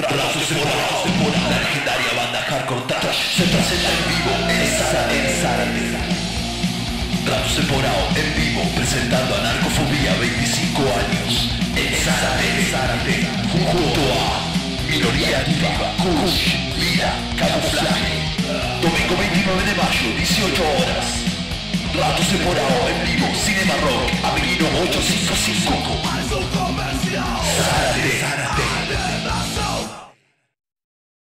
Ratos separados, la legendaria banda Hardcore Trash se presenta en vivo en Zárate. Ratos separados en vivo presentando Anarcofobia 25 años en Zárate, junto a Minoría Diva, Kush, Lira, Camuflaje. Domingo 29 de mayo, 18 horas. Ratos separados en vivo, Cinema Rock, Avenida 855. Zárate.